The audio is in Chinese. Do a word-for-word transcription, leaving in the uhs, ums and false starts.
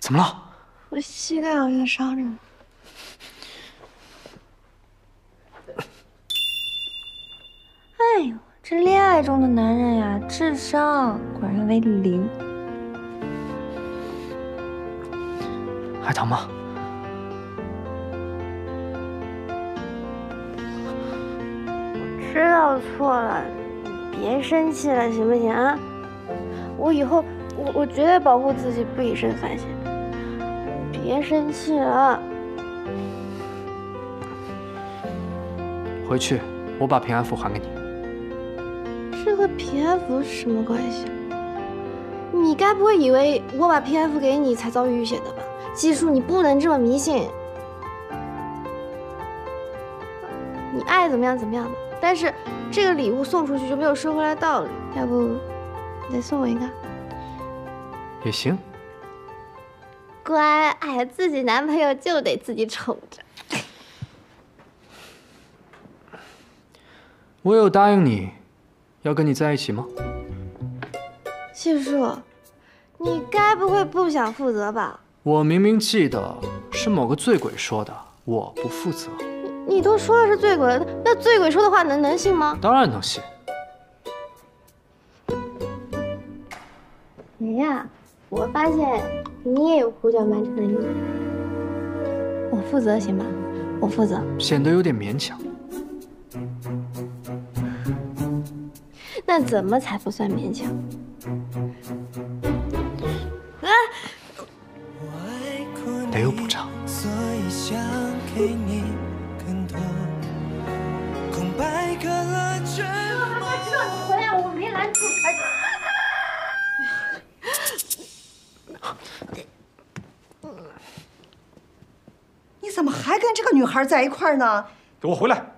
怎么了？ 我膝盖好像伤着呢。哎呦，这恋爱中的男人呀，智商果然为零。 还疼吗？ 我知道错了，你别生气了，行不行啊？我以后我我绝对保护自己，不以身犯险。别生气了。 回去，我把平安符还给你。 这和平安符是什么关系？你该不会以为我把平安符给你才遭遇遇险的吧？基叔，你不能这么迷信。你爱怎么样怎么样吧，但是这个礼物送出去就没有收回来的道理。要不，你再送我一个？ 也行。 乖，哎呀，自己男朋友就得自己宠着。 我有答应你，要跟你在一起吗？ 七叔，你该不会不想负责吧？ 我明明记得是某个醉鬼说的，我不负责。 你你都说了是醉鬼了，那醉鬼说的话能能信吗？ 当然能信。 哎呀，我发现你也有胡搅蛮缠的一面。我负责行吧？我负责。 显得有点勉强。 那怎么才不算勉强？啊！ 得有补偿。 所以想给你更多，空白隔了沉默。 知道你回来，我没拦住。 你怎么还跟这个女孩在一块儿呢？ 给我回来！